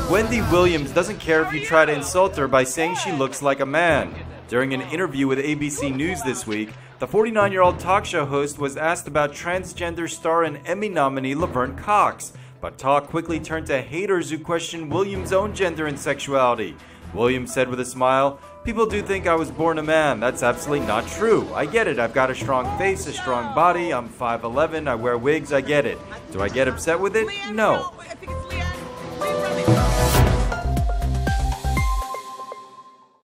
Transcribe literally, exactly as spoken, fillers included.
Wendy Williams doesn't care if you try to insult her by saying she looks like a man. During an interview with A B C News this week, the forty-nine-year-old talk show host was asked about transgender star and Emmy nominee Laverne Cox, but talk quickly turned to haters who questioned Williams' own gender and sexuality. Williams said with a smile, "People do think I was born a man. That's absolutely not true. I get it. I've got a strong face, a strong body. I'm five eleven. I wear wigs. I get it. Do I get upset with it? No."